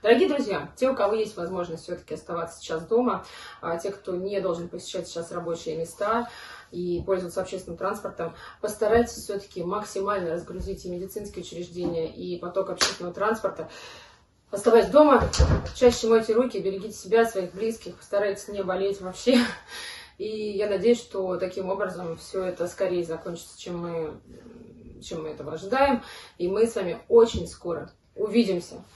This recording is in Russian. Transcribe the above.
Дорогие друзья, те, у кого есть возможность все-таки оставаться сейчас дома, те, кто не должен посещать сейчас рабочие места и пользоваться общественным транспортом, постарайтесь все-таки максимально разгрузить и медицинские учреждения, и поток общественного транспорта. Оставайтесь дома, чаще мойте руки, берегите себя, своих близких, постарайтесь не болеть вообще. И я надеюсь, что таким образом все это скорее закончится, чем мы этого ожидаем. И мы с вами очень скоро увидимся.